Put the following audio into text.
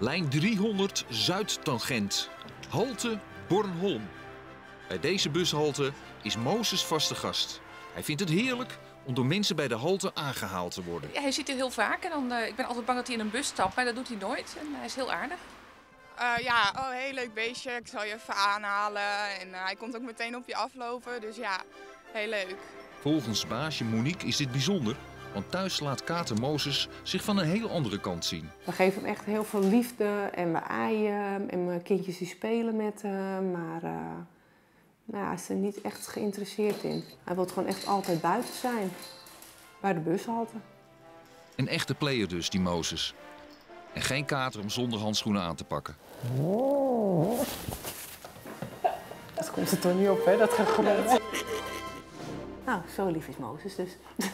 Lijn 300 Zuidtangent. Halte Bornholm. Bij deze bushalte is Mozes vaste gast. Hij vindt het heerlijk om door mensen bij de halte aangehaald te worden. Ja, hij zit hier heel vaak en ik ben altijd bang dat hij in een bus stapt, maar dat doet hij nooit. En hij is heel aardig. Heel leuk beestje. Ik zal je even aanhalen. En hij komt ook meteen op je aflopen, dus ja, heel leuk. Volgens baasje Monique is dit bijzonder, want thuis laat Kater Mozes zich van een heel andere kant zien. We geven hem echt heel veel liefde en we aaien hem en mijn kindjes die spelen met hem, maar hij is er niet echt geïnteresseerd in. Hij wil gewoon echt altijd buiten zijn, bij de bushalte. Een echte player dus, die Mozes. En geen kater om zonder handschoenen aan te pakken. Dat komt er toch niet op, hè, dat gegronde. Nou, zo lief is Mozes dus.